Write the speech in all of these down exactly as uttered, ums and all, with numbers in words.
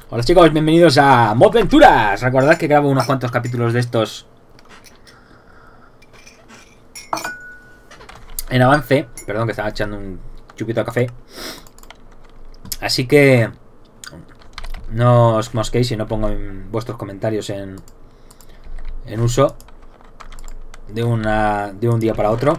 Hola chicos, bienvenidos a Modventuras. Recordad que grabo unos cuantos capítulos de estos en avance. Perdón, que estaba echando un chupito de café. Así que no os mosquéis si no pongo en vuestros comentarios en, en uso de, una, de un día para otro.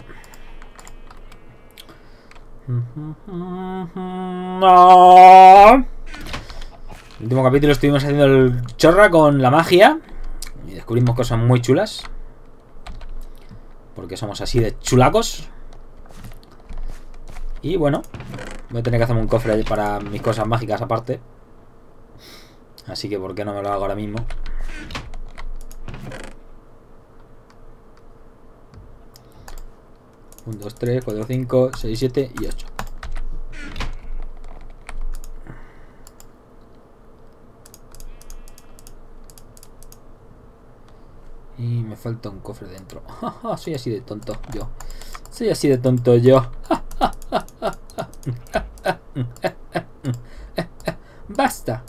No. El último capítulo estuvimos haciendo el chorra con la magia y descubrimos cosas muy chulas, porque somos así de chulacos. Y bueno, voy a tener que hacerme un cofre para mis cosas mágicas aparte, así que por qué no me lo hago ahora mismo. uno, dos, tres, cuatro, cinco, seis, siete y ocho. Y me falta un cofre dentro. Soy así de tonto yo. Soy así de tonto yo. Basta.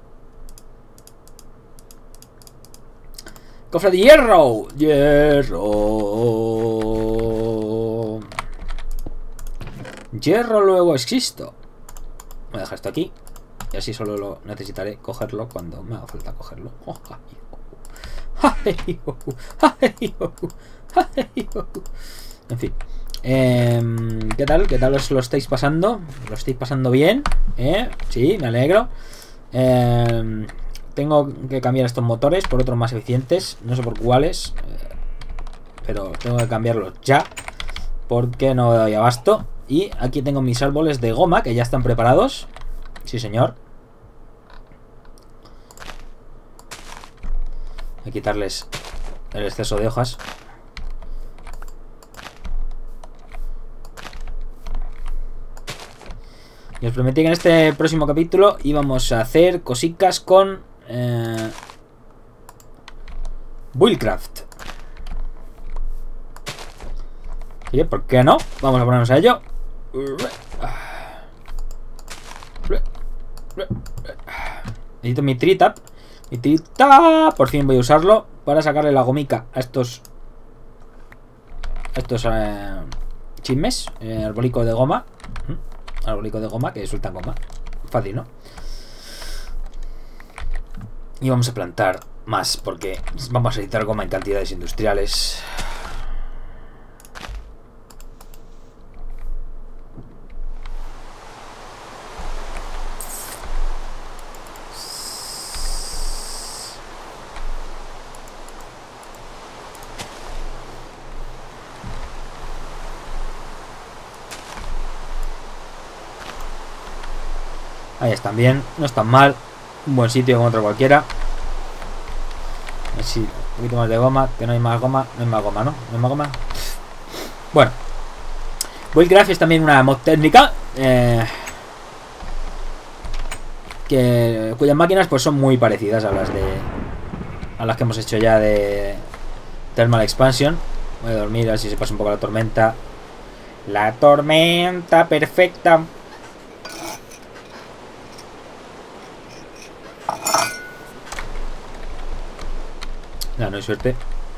Cofre de hierro. Hierro. Hierro luego existo. Voy a dejar esto aquí. Y así solo lo necesitaré cogerlo cuando me haga falta cogerlo. En fin, eh, ¿qué tal? ¿Qué tal os lo estáis pasando? ¿Lo estáis pasando bien? ¿Eh? Sí, me alegro. eh, Tengo que cambiar estos motores por otros más eficientes. No sé por cuáles, eh, pero tengo que cambiarlos ya, porque no doy abasto. Y aquí tengo mis árboles de goma que ya están preparados. Sí, señor. Voy a quitarles el exceso de hojas. Y os prometí que en este próximo capítulo íbamos a hacer cositas con eh, Buildcraft. ¿Y por qué no? Vamos a ponernos a ello. Necesito mi tritap. Mi tritap. Por fin voy a usarlo para sacarle la gomica a estos a estos eh, chismes. Eh, arbolico de goma. Arbolico de goma que sueltan goma. Fácil, ¿no? Y vamos a plantar más, porque vamos a necesitar goma en cantidades industriales. Ahí están bien, no están mal. Un buen sitio como otro cualquiera. Así, un poquito más de goma, que no hay más goma. No hay más goma, ¿no? No hay más goma. Bueno, Buildcraft es también una mod técnica eh, que, cuyas máquinas pues son muy parecidas a las de a las que hemos hecho ya de Thermal Expansion. Voy a dormir así se pasa un poco la tormenta. La tormenta perfecta. No, no hay suerte.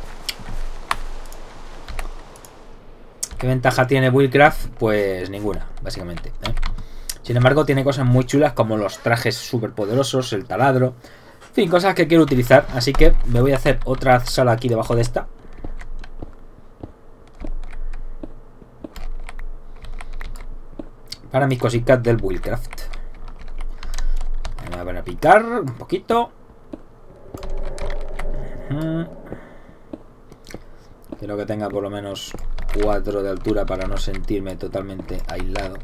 ¿Qué ventaja tiene Buildcraft? Pues ninguna, básicamente, ¿eh? Sin embargo, tiene cosas muy chulas como los trajes súper poderosos, el taladro. En fin, cosas que quiero utilizar. Así que me voy a hacer otra sala aquí debajo de esta. Para mis cositas del Buildcraft. Me voy a poner a picar un poquito. Quiero que tenga por lo menos cuatro de altura para no sentirme totalmente aislado.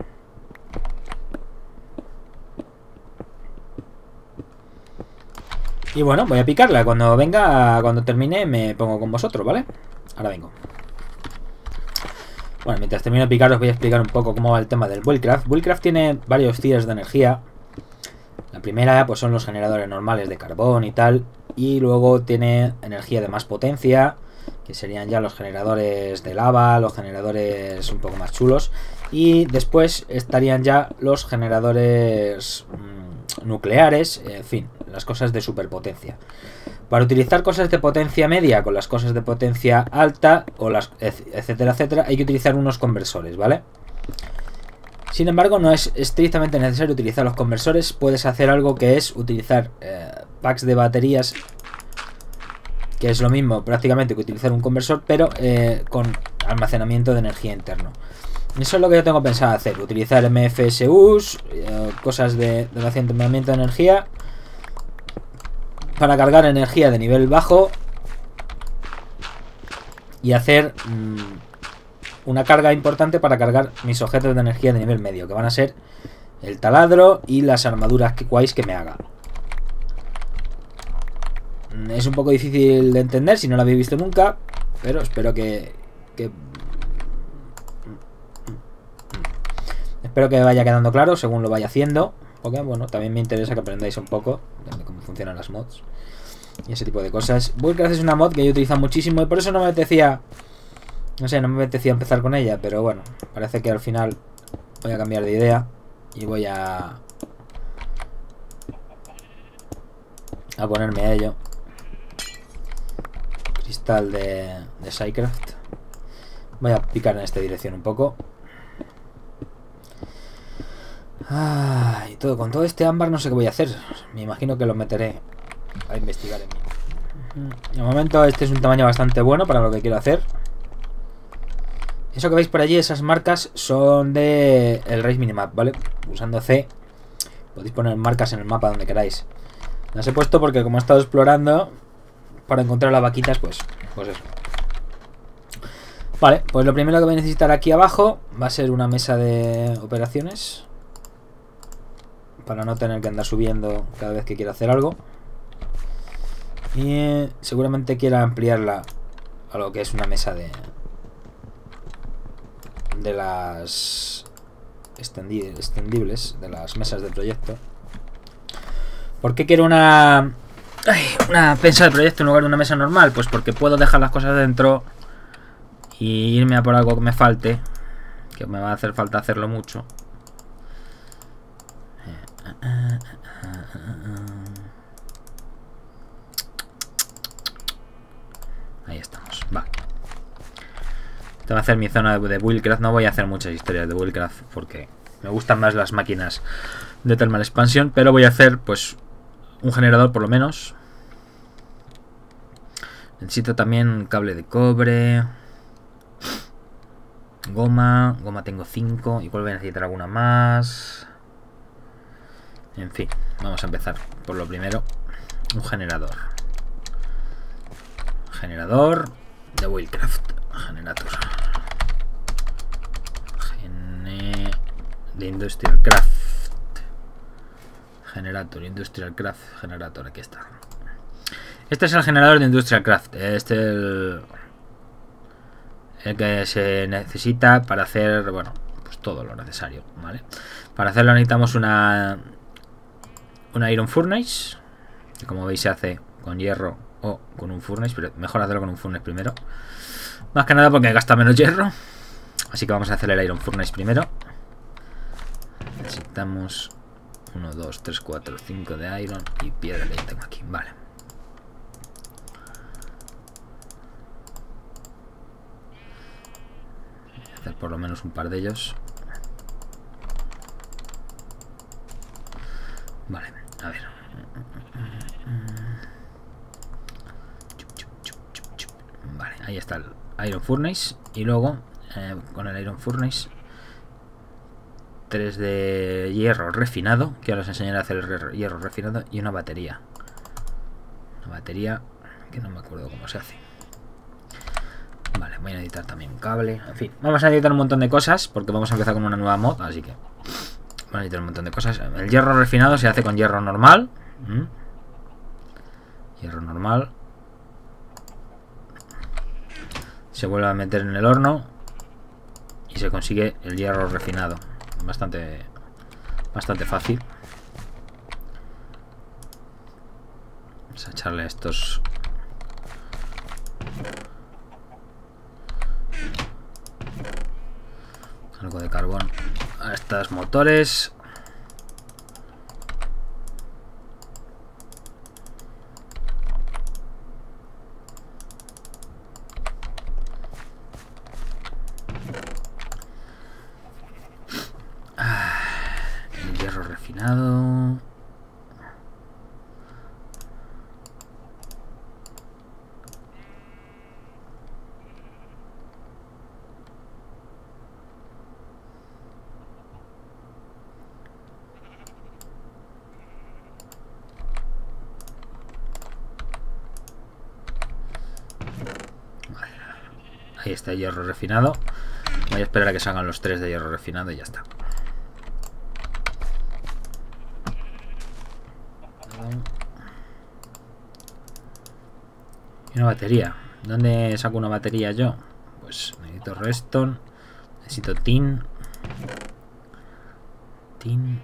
Y bueno, voy a picarla. Cuando venga, cuando termine, me pongo con vosotros, ¿vale? Ahora vengo. Bueno, mientras termino de picar, os voy a explicar un poco cómo va el tema del Buildcraft. Buildcraft tiene varios tiers de energía. La primera, pues son los generadores normales de carbón y tal. Y luego tiene energía de más potencia, que serían ya los generadores de lava, los generadores un poco más chulos. Y después estarían ya los generadores mmm, nucleares, en fin, las cosas de superpotencia. Para utilizar cosas de potencia media con las cosas de potencia alta, o las etcétera, etcétera, hay que utilizar unos conversores, ¿vale? Sin embargo, no es estrictamente necesario utilizar los conversores. Puedes hacer algo que es utilizar eh, packs de baterías, que es lo mismo prácticamente que utilizar un conversor, pero eh, con almacenamiento de energía interno. Eso es lo que yo tengo pensado hacer, utilizar M F S Us, eh, cosas de, de almacenamiento de energía, para cargar energía de nivel bajo y hacer mmm, una carga importante para cargar mis objetos de energía de nivel medio, que van a ser el taladro y las armaduras que guays que me haga. Es un poco difícil de entender si no lo habéis visto nunca, pero espero que, que espero que vaya quedando claro según lo vaya haciendo. Porque bueno, también me interesa que aprendáis un poco de cómo funcionan las mods y ese tipo de cosas. Buildcraft es una mod que yo utilizo muchísimo y por eso no me apetecía, no sé, no me apetecía empezar con ella, pero bueno, parece que al final voy a cambiar de idea y voy a a ponerme a ello. Cristal de, de Psycraft. Voy a picar en esta dirección un poco. Ah, y todo, con todo este ámbar no sé qué voy a hacer. Me imagino que lo meteré a investigar en mí. De momento este es un tamaño bastante bueno para lo que quiero hacer. Eso que veis por allí, esas marcas, son de el Race Minimap, ¿vale? Usando C podéis poner marcas en el mapa donde queráis. Las he puesto porque como he estado explorando para encontrar las vaquitas, pues, pues eso. Vale, pues lo primero que voy a necesitar aquí abajo va a ser una mesa de operaciones, para no tener que andar subiendo cada vez que quiera hacer algo. Y seguramente quiera ampliarla a lo que es una mesa de de las extendibles, de las mesas de proyecto. ¿Por qué quiero una ay, una mesa de proyecto en lugar de una mesa normal? Pues porque puedo dejar las cosas dentro y irme a por algo que me falte, que me va a hacer falta hacerlo mucho. Ahí estamos, va. Esta va a ser mi zona de, de Buildcraft. No voy a hacer muchas historias de Buildcraft porque me gustan más las máquinas de Thermal Expansion, pero voy a hacer pues un generador por lo menos. Necesito también cable de cobre, goma, goma tengo cinco, igual voy a necesitar alguna más. En fin, vamos a empezar por lo primero. Un generador. Generador de Buildcraft. Generator. Gene de Industrial Craft. Generator, Industrial Craft, Generator, aquí está. Este es el generador de Industrial Craft. Este es el, el que se necesita para hacer, bueno, pues todo lo necesario, ¿vale? Para hacerlo necesitamos una una Iron Furnace, que como veis se hace con hierro o con un furnace, pero mejor hacerlo con un furnace primero. Más que nada porque gasta menos hierro. Así que vamos a hacer el Iron Furnace primero. Necesitamos uno, dos, tres, cuatro, cinco de Iron y piedra que ya tengo aquí. Vale. Voy a hacer por lo menos un par de ellos. Vale, a ver. Vale, ahí está el Iron Furnace. Y luego, eh, con el Iron Furnace, tres de hierro refinado, que ahora os enseñaré a hacer el hierro refinado, y una batería. Una batería que no me acuerdo cómo se hace. Vale, voy a necesitar también un cable. En fin, vamos a necesitar un montón de cosas, porque vamos a empezar con una nueva mod, así que vamos a necesitar un montón de cosas. El hierro refinado se hace con hierro normal. ¿Mm? Hierro normal. Se vuelve a meter en el horno y se consigue el hierro refinado. Bastante, bastante fácil. Vamos a echarle estos algo de carbón a estos motores. refinado. Ahí está el hierro refinado. Voy a esperar a que salgan los tres de hierro refinado y ya está. Y una batería. ¿Dónde saco una batería yo? Pues necesito redstone. Necesito tin. Tin.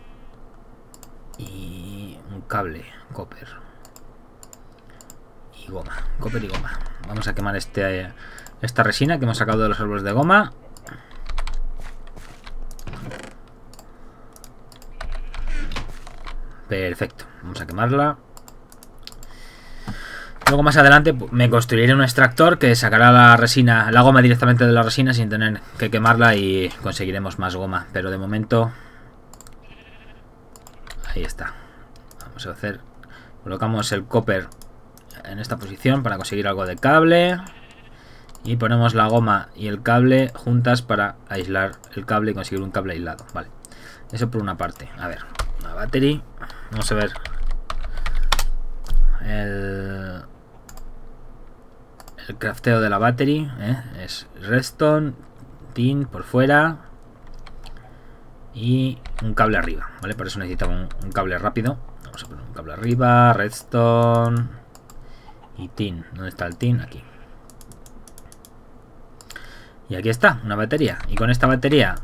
Y un cable. Copper. Y goma. Copper y goma. Vamos a quemar este... esta resina que hemos sacado de los árboles de goma. Perfecto. Vamos a quemarla. Luego más adelante me construiré un extractor que sacará la resina, la goma directamente de la resina sin tener que quemarla y conseguiremos más goma. Pero de momento... ahí está. Vamos a hacer... colocamos el copper en esta posición para conseguir algo de cable. Y ponemos la goma y el cable juntas para aislar el cable y conseguir un cable aislado. Vale, eso por una parte. A ver, la battery. Vamos a ver el, el crafteo de la battery, ¿eh? Es redstone, tin por fuera y un cable arriba. Vale, por eso necesitamos un, un cable rápido. Vamos a poner un cable arriba, redstone y tin. ¿Dónde está el tin? Aquí. Y aquí está, una batería. Y con esta batería,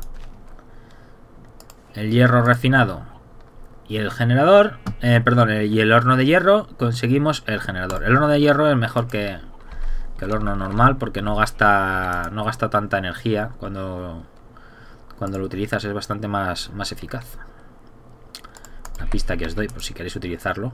el hierro refinado y el generador, eh, perdón, el, y el horno de hierro, conseguimos el generador. El horno de hierro es mejor que, que el horno normal porque no gasta, no gasta tanta energía cuando, cuando lo utilizas. Es bastante más, más eficaz. Una pista que os doy por si queréis utilizarlo.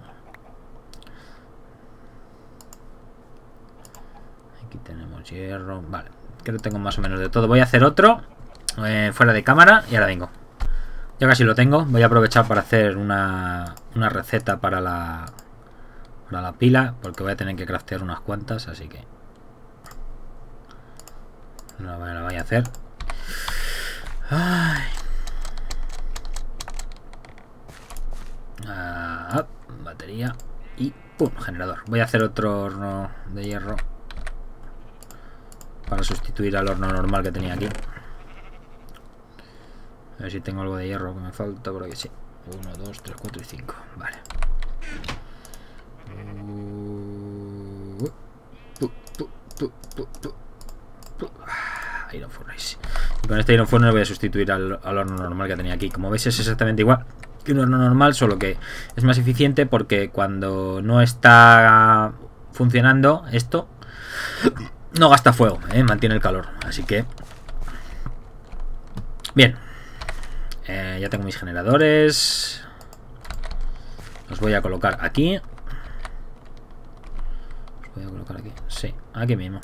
Aquí tenemos hierro, vale. Creo que tengo más o menos de todo. Voy a hacer otro eh, fuera de cámara y ahora vengo. Ya casi lo tengo. Voy a aprovechar para hacer una, una receta para la, para la pila, porque voy a tener que craftear unas cuantas, así que no la voy a hacer. Ay. Ah, batería y pum, generador. Voy a hacer otro horno de hierro para sustituir al horno normal que tenía aquí. A ver si tengo algo de hierro que me falta por aquí. Sí. uno, dos, tres, cuatro y cinco. Vale. Iron Furnace. Y con este Iron Furnace voy a sustituir al, al horno normal que tenía aquí. Como veis es exactamente igual que un horno normal, solo que es más eficiente porque cuando no está funcionando esto, no gasta fuego, ¿eh? Mantiene el calor. Así que... bien. Eh, ya tengo mis generadores. Los voy a colocar aquí. Los voy a colocar aquí. Sí, aquí mismo.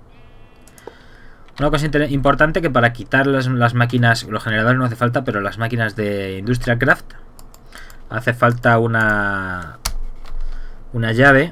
Una cosa importante, que para quitar las, las máquinas, los generadores no hace falta, pero las máquinas de Industrial Craft hace falta una una llave.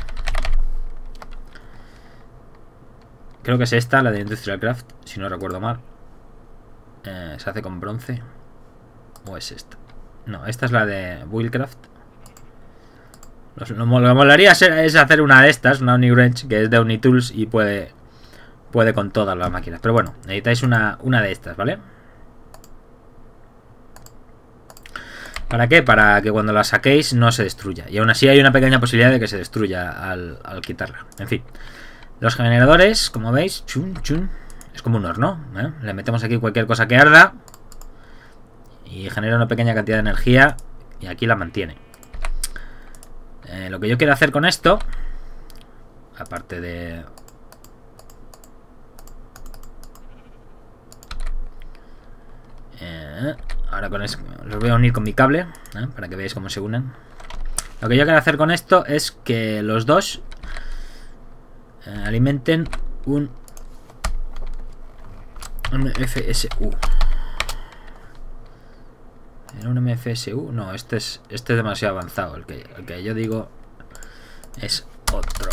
Creo que es esta, la de Industrial Craft, si no recuerdo mal. Eh, se hace con bronce. ¿O es esta? No, esta es la de Buildcraft. Lo que me molaría es hacer una de estas, una Uniwrench, que es de Unitools y puede puede con todas las máquinas. Pero bueno, necesitáis una, una de estas, ¿vale? ¿Para qué? Para que cuando la saquéis no se destruya. Y aún así hay una pequeña posibilidad de que se destruya al, al quitarla. En fin. Los generadores, como veis, chun, chun, es como un horno, ¿eh? Le metemos aquí cualquier cosa que arda y genera una pequeña cantidad de energía y aquí la mantiene. Eh, lo que yo quiero hacer con esto, aparte de... Eh, ahora con eso los voy a unir con mi cable, ¿eh? Para que veáis cómo se unen. Lo que yo quiero hacer con esto es que los dos eh, alimenten un, un F S U. ¿Tiene un M F S U? No, este es, este es demasiado avanzado. El que, el que yo digo es otro.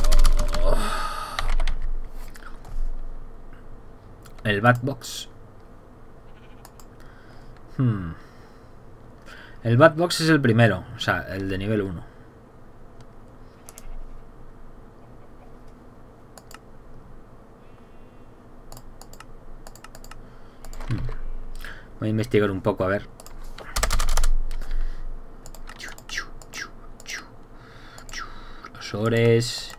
El Batbox. Hmm. El Batbox es el primero, o sea, el de nivel uno. Hmm. Voy a investigar un poco, a ver. Los ores.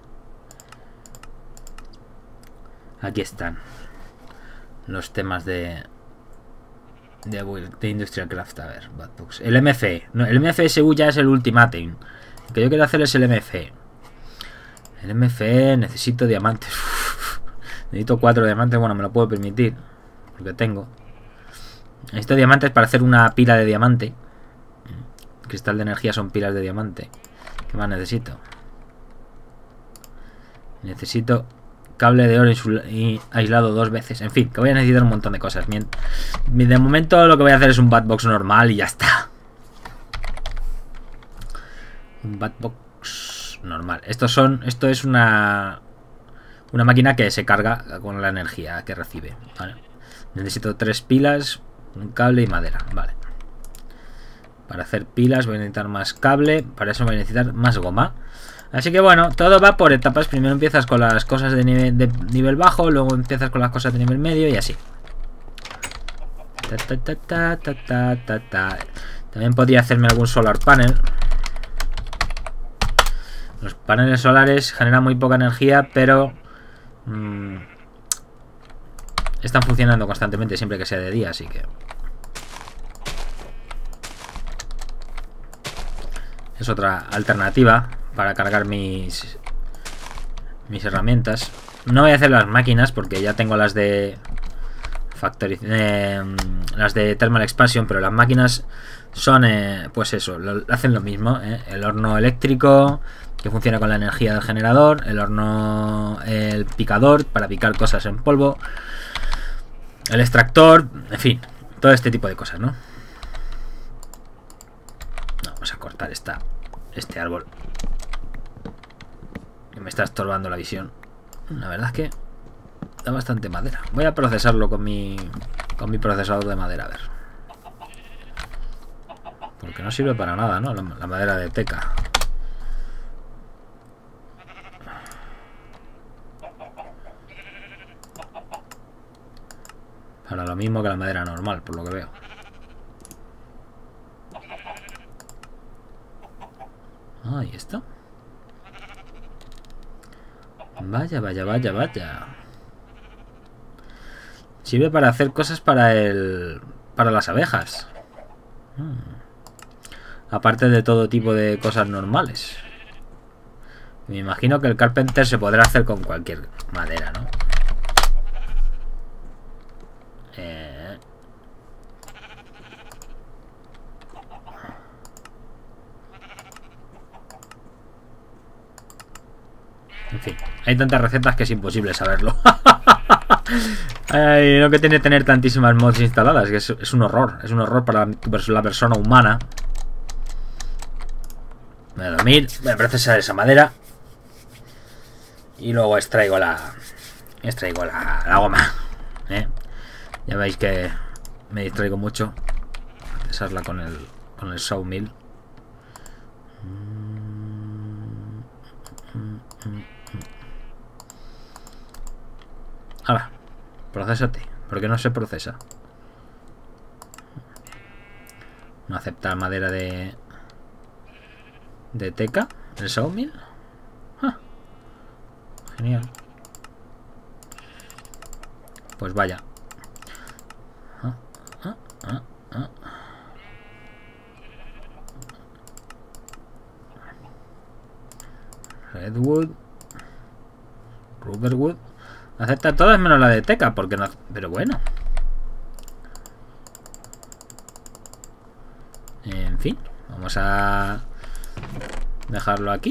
Aquí están los temas de de, de Industrial Craft. A ver, Batbox. El M F E. No, el M F S U ya es el Ultimatum. Lo que yo quiero hacer es el M F E. El M F E, necesito diamantes. Uf, necesito cuatro diamantes. Bueno, me lo puedo permitir, porque tengo. Necesito diamantes para hacer una pila de diamante. Cristal de energía son pilas de diamante. ¿Qué más necesito? Necesito cable de oro y aislado dos veces. En fin, que voy a necesitar un montón de cosas. De momento lo que voy a hacer es un Batbox normal y ya está. Un Batbox normal. Estos son, esto es una una máquina que se carga con la energía que recibe. Vale. Necesito tres pilas, un cable y madera. Vale. Para hacer pilas voy a necesitar más cable. Para eso voy a necesitar más goma. Así que bueno, todo va por etapas. Primero empiezas con las cosas de nivel, de nivel bajo, luego empiezas con las cosas de nivel medio y así. Ta, ta, ta, ta, ta, ta, ta, ta. También podría hacerme algún solar panel. Los paneles solares generan muy poca energía, pero mmm, están funcionando constantemente siempre que sea de día, así que es otra alternativa para cargar mis mis herramientas. No voy a hacer las máquinas porque ya tengo las de Factory, eh, las de Thermal Expansion, pero las máquinas son eh, pues eso, lo, hacen lo mismo, eh. El horno eléctrico que funciona con la energía del generador, el horno, el picador para picar cosas en polvo, el extractor, en fin, todo este tipo de cosas, ¿no? Vamos a cortar esta, este árbol que me está estorbando la visión. La verdad es que da bastante madera. Voy a procesarlo con mi con mi procesador de madera, a ver. Porque no sirve para nada, ¿no? La, la madera de teca. Para lo mismo que la madera normal, por lo que veo. Ah, ¿y esto? Vaya, vaya, vaya, vaya. Sirve para hacer cosas para el... para las abejas. Hmm. Aparte de todo tipo de cosas normales. Me imagino que el Carpenter se podrá hacer con cualquier madera, ¿no? Eh... En fin, hay tantas recetas que es imposible saberlo. Ay, lo que tiene tener tantísimas mods instaladas, que es, es un horror. Es un horror para la, la persona humana. Voy a dormir, voy a procesar esa madera y luego extraigo la extraigo la, la goma, ¿eh? Ya veis que me distraigo mucho. Procesarla con el con el sawmill. Ahora, procésate. ¿Por qué no se procesa? No aceptar madera de de teca, el sawmill. Ah, genial. Pues vaya. Ah, ah, ah, ah. Redwood, Rubberwood. Acepta todas menos la de teca, porque no. Pero bueno. En fin, vamos a dejarlo aquí.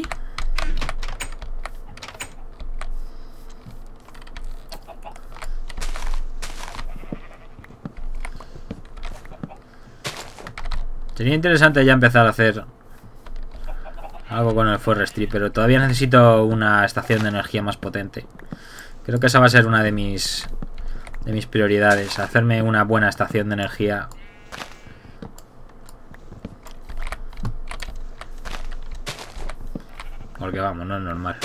Sería interesante ya empezar a hacer algo con el Forestry, pero todavía necesito una estación de energía más potente. Creo que esa va a ser una de mis de mis prioridades, hacerme una buena estación de energía. Porque vamos, no es normal.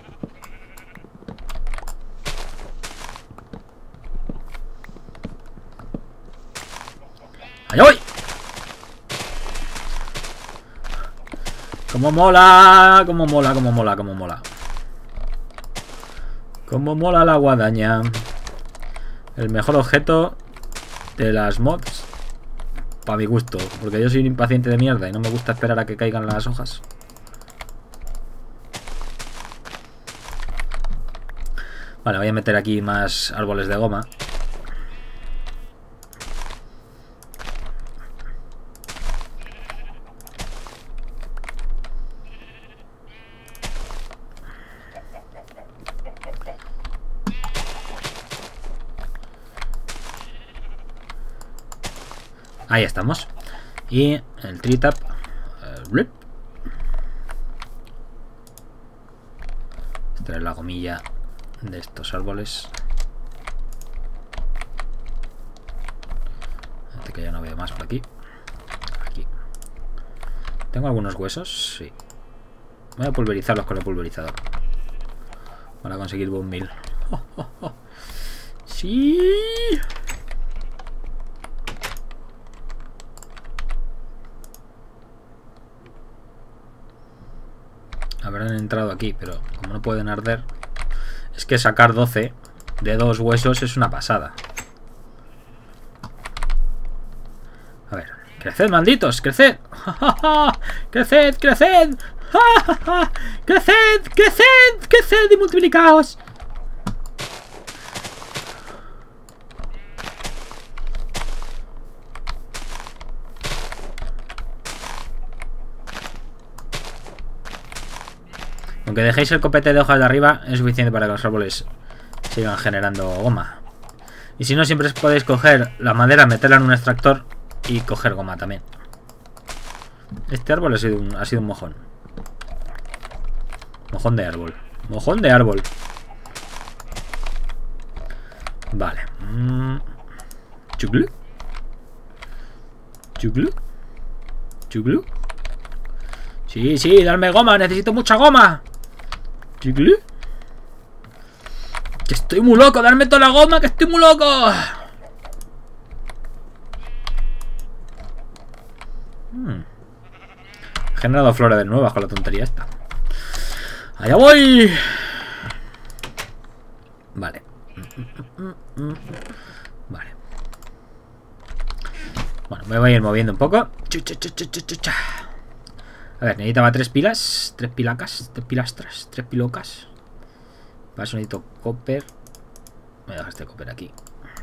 ¡Ay, voy! ¡Cómo mola! ¡Cómo mola! ¡Cómo mola! ¡Cómo mola! ¡Cómo mola la guadaña! El mejor objeto de las mods, para mi gusto, porque yo soy un impaciente de mierda y no me gusta esperar a que caigan las hojas. Vale, voy a meter aquí más árboles de goma. Ahí estamos. Y el tree tap. Uh, Esta es la gomilla de estos árboles. Este que ya no veo más por aquí. Aquí. ¿Tengo algunos huesos? Sí. Voy a pulverizarlos con el pulverizador para conseguir bone meal. Oh, oh, oh. Sí. Habrán entrado aquí, pero como no pueden arder, es que sacar doce de dos huesos es una pasada. A ver, creced, malditos, creced. Creced, creced. Creced, creced, creced y multiplicaos. Aunque dejéis el copete de hojas de arriba, es suficiente para que los árboles sigan generando goma. Y si no, siempre podéis coger la madera, meterla en un extractor y coger goma también. Este árbol ha sido un, ha sido un mojón. Mojón de árbol. Mojón de árbol. Vale. Mm. Chuglu. Chuglu. Chuglu. Sí, sí, darme goma. Necesito mucha goma. Chuglu. Que estoy muy loco. Darme toda la goma, que estoy muy loco. Hmm. He generado flora de nuevas con la tontería esta. ¡Allá voy! Vale. Vale. Bueno, me voy a ir moviendo un poco. A ver, necesitaba tres pilas. Tres pilacas. Tres pilastras. Tres pilocas. Para eso necesito copper. Voy a dejar este copper aquí.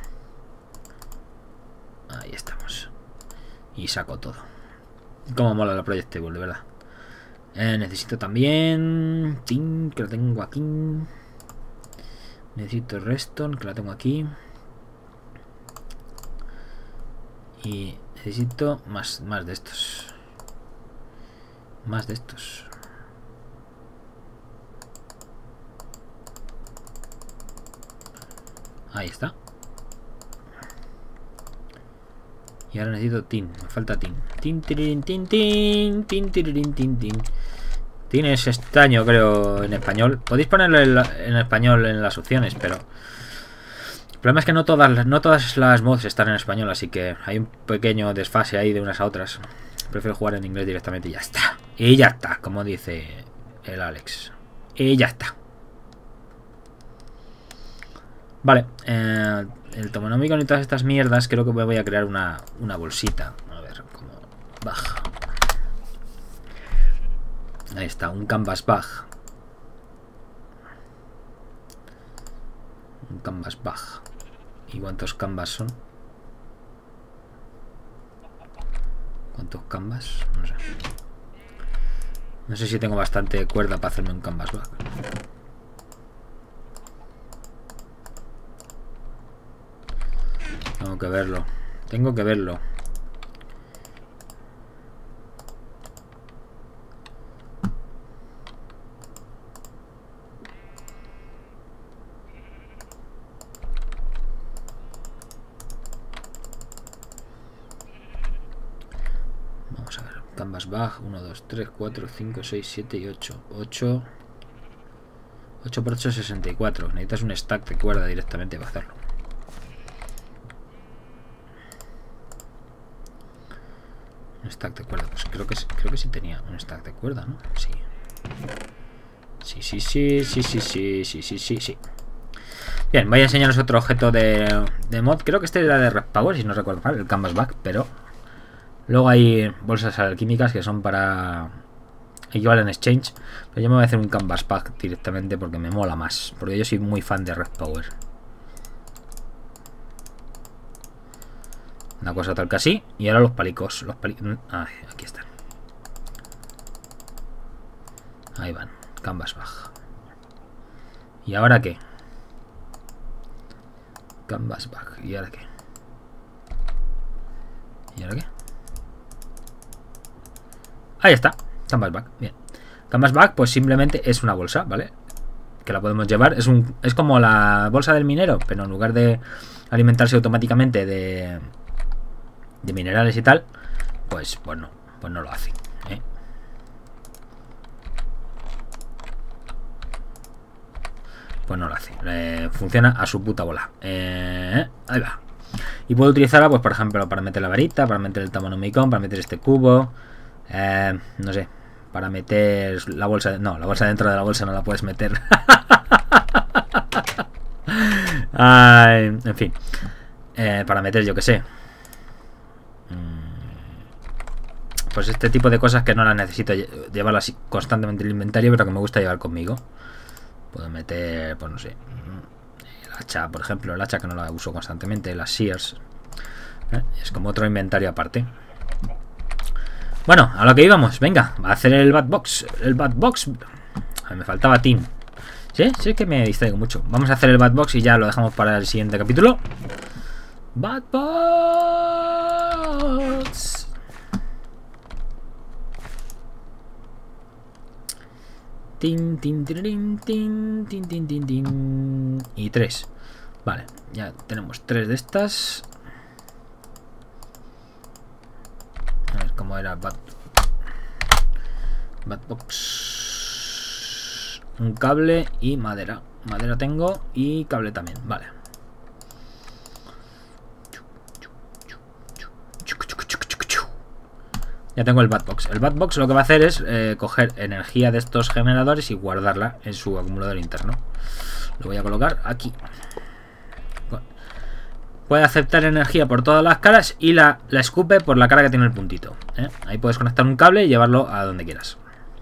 Ahí estamos. Y saco todo. Cómo mola la Projectable, de verdad. Eh, necesito también... Tin, que lo tengo aquí. Necesito redstone, que la tengo aquí. Y necesito más, más de estos. Más de estos. Ahí está. Y ahora necesito tin. Me falta tin. Tin, tirin, tin, tin. Tin, tirin, tin, tin. Tin es extraño, creo, en español. Podéis ponerlo en, en español en las opciones, pero... El problema es que no todas, no todas las mods están en español, así que hay un pequeño desfase ahí de unas a otras. Prefiero jugar en inglés directamente y ya está. Y ya está, como dice el Alex. Y ya está. Vale, eh, el tomonómico y todas estas mierdas, creo que me voy a crear una, una bolsita. A ver, como baja. Ahí está, un canvas bag. Un canvas bag. ¿Y cuántos canvas son? ¿Cuántos canvas? No sé. No sé si tengo bastante cuerda para hacerme un canvas bag. Tengo que verlo. Tengo que verlo. Canvas bag, uno, dos, tres, cuatro, cinco, seis, siete y ocho. ocho. ocho por ocho, sesenta y cuatro. Necesitas un stack de cuerda directamente para hacerlo. Un stack de cuerda. Pues creo que, creo que sí tenía un stack de cuerda, ¿no? Sí. Sí, sí, sí, sí, sí, sí, sí, sí, sí, sí. Bien, voy a enseñaros otro objeto de, de mod. Creo que este era de Red Power, si no recuerdo mal, el Canvas bag, pero luego hay bolsas alquímicas que son para Equivalent Exchange. Pero yo me voy a hacer un Canvas bag directamente porque me mola más. Porque yo soy muy fan de Red Power. Una cosa tal que así. Y ahora los palicos. Los pali ah, aquí están. Ahí van. Canvas bag. ¿Y ahora qué? Canvas bag. ¿Y ahora qué? ¿Y ahora qué? Ahí está. Canvas bag. Bien. Canvas bag pues simplemente es una bolsa, ¿vale? Que la podemos llevar. Es, un, es como la bolsa del minero, pero en lugar de alimentarse automáticamente de, de minerales y tal, pues, pues no, pues no lo hace, ¿eh? Pues no lo hace. Eh, funciona a su puta bola. Eh, ahí va. Y puedo utilizarla, pues por ejemplo, para meter la varita, para meter el tamonomicon, para meter este cubo. Eh, no sé. Para meter la bolsa. De, no, la bolsa dentro de la bolsa no la puedes meter. Ay, en fin. Eh, para meter, yo que sé. Pues este tipo de cosas que no las necesito llevarlas constantemente en el inventario, pero que me gusta llevar conmigo. Puedo meter, pues no sé, el hacha, por ejemplo, el hacha que no la uso constantemente, las shears. ¿Eh? Es como otro inventario aparte. Bueno, a lo que íbamos, venga, va a hacer el Batbox. El Batbox. Me faltaba Team. Sí, sí que me distraigo mucho. Vamos a hacer el Batbox y ya lo dejamos para el siguiente capítulo. Batbox. Tin, tin, tin, tin, tin, tin, tin, tin. Y tres. Vale, ya tenemos tres de estas. A ver cómo era Bat Batbox. Un cable y madera. Madera tengo y cable también. Vale. Ya tengo el Batbox. El Batbox lo que va a hacer es eh, coger energía de estos generadores y guardarla en su acumulador interno. Lo voy a colocar aquí. Puede aceptar energía por todas las caras y la, la escupe por la cara que tiene el puntito, ¿eh? Ahí puedes conectar un cable y llevarlo a donde quieras.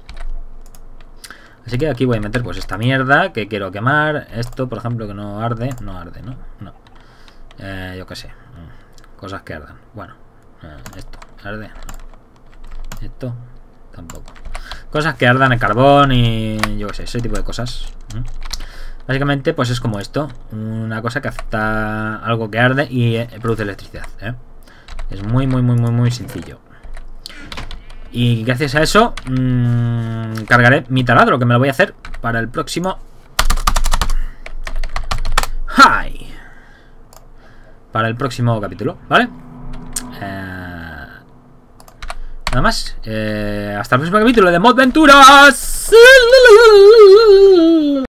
Así que aquí voy a meter pues esta mierda que quiero quemar. Esto, por ejemplo, que no arde. No arde, ¿no? No. Eh, yo qué sé. Cosas que ardan. Bueno. Eh, esto. ¿Arde? No. Esto tampoco. Cosas que ardan en carbón y yo qué sé, ese tipo de cosas. Básicamente pues es como esto. Una cosa que acepta algo que arde y eh, produce electricidad, ¿eh? Es muy muy muy muy muy sencillo. Y gracias a eso mmm, cargaré mi taladro, que me lo voy a hacer para el próximo. ¡Hi! Para el próximo capítulo, ¿vale? Eh... Nada más. Eh, hasta el próximo capítulo de Mod Venturas.